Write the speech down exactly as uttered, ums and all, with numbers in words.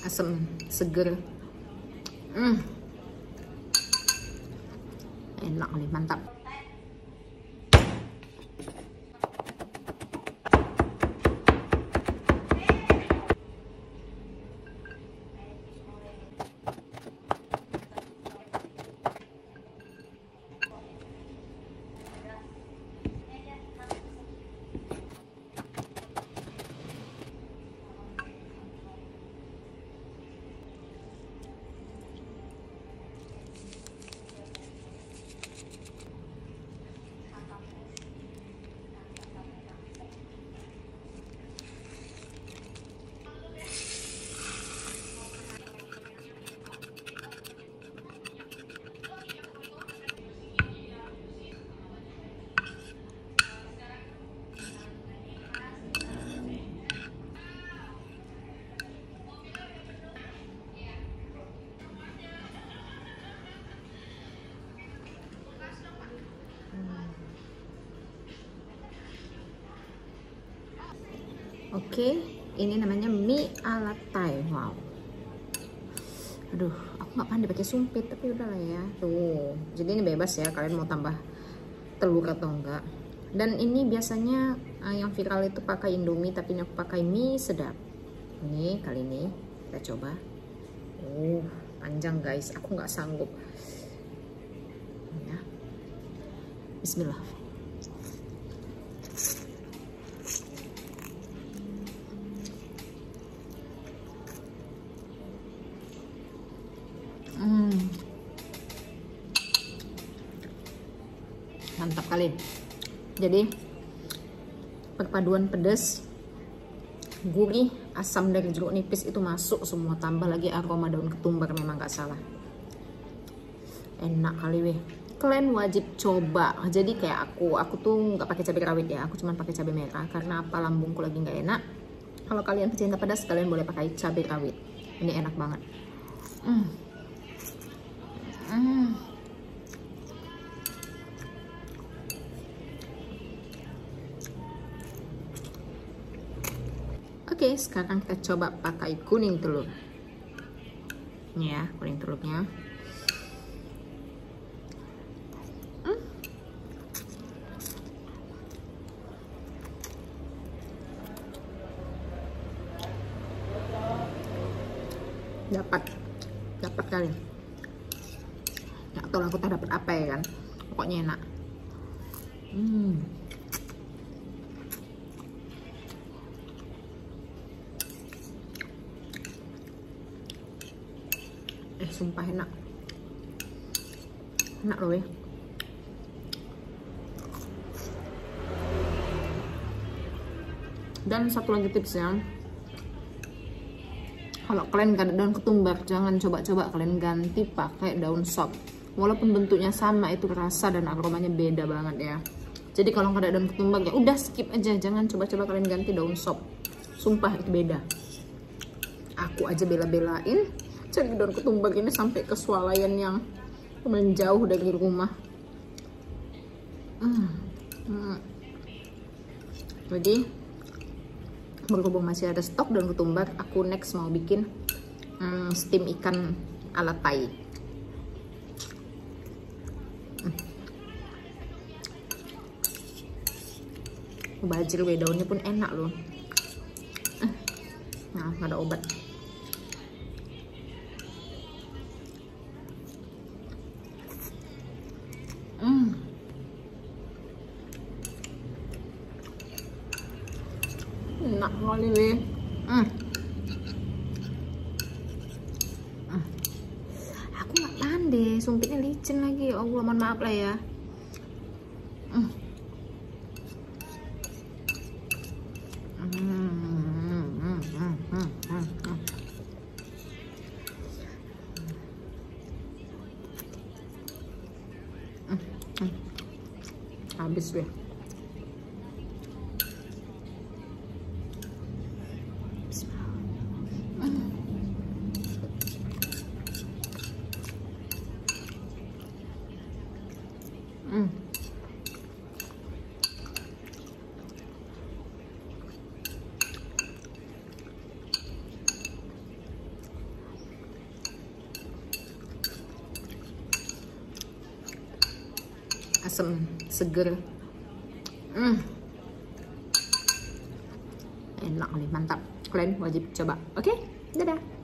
asam, seger. Hmm. Enak nih, mantap. Oke, ini namanya mie ala Thai. Wow. Aduh, aku nggak pandai pakai sumpit, tapi udahlah ya. Tuh, jadi ini bebas ya, kalian mau tambah telur atau enggak. Dan ini biasanya uh, yang viral itu pakai Indomie, tapi ini aku pakai mie sedap. Ini kali ini kita coba. Oh, panjang guys, aku nggak sanggup. Ya. Bismillah. Hmm. Mantap kali. Jadi perpaduan pedas, gurih, asam dari jeruk nipis itu masuk semua, tambah lagi aroma daun ketumbar, memang gak salah. Enak kali weh. Kalian wajib coba. Jadi kayak aku, aku tuh nggak pakai cabai rawit ya, aku cuma pakai cabai merah karena apa, lambungku lagi nggak enak. Kalau kalian pecinta pedas, kalian boleh pakai cabai rawit. Ini enak banget. Hmm. Hmm. Oke, sekarang kita coba pakai kuning telur. Ini ya, kuning telurnya. Hmm. Dapat, dapat kali. Nggak tahu aku tak dapat apa ya kan, pokoknya enak. Hmm. Eh sumpah enak, enak loh ya. Dan satu lagi tipsnya, kalau kalian gak ada daun ketumbar, jangan coba-coba kalian ganti pakai daun sop. Walaupun bentuknya sama, itu rasa dan aromanya beda banget ya. Jadi kalau nggak ada daun ketumbar ya udah skip aja, jangan coba-coba kalian ganti daun sop. Sumpah itu beda. Aku aja bela-belain cari daun ketumbar ini sampai ke swalayan yang menjauh dari rumah. Hmm. Hmm. Jadi berhubung masih ada stok daun ketumbar, aku next mau bikin hmm, steam ikan ala Thai. Bajil we, daunnya pun enak loh. Nah, nggak ada obat. Hmm. Enak kali we. Hmm. Hmm. Aku nggak pandai, sumpitnya licin lagi. Oh, Allah, mohon maaf lah ya. Hmm. Habis deh. Hmm. asam, seger. Hmm. Enak nih, mantap. Kalian wajib coba. Oke, dadah.